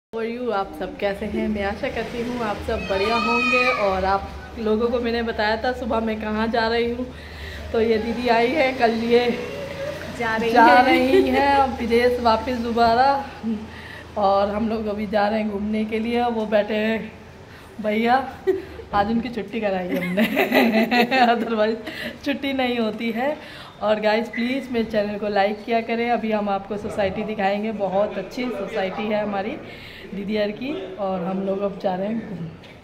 और यू आप सब कैसे हैं? मैं आशा करती हूँ आप सब बढ़िया होंगे। और आप लोगों को मैंने बताया था सुबह मैं कहाँ जा रही हूँ, तो ये दीदी आई है, कल ये जा रही है विदेश वापस दोबारा। और हम लोग अभी जा रहे हैं घूमने के लिए। वो बैठे हैं भैया, आज उनकी छुट्टी कराई हमने अदरवाइज छुट्टी नहीं होती है। और गाइस प्लीज़ मेरे चैनल को लाइक किया करें। अभी हम आपको सोसाइटी दिखाएंगे, बहुत अच्छी सोसाइटी है हमारी दीदी यार की। और हम लोग अब जा रहे हैं घूमने।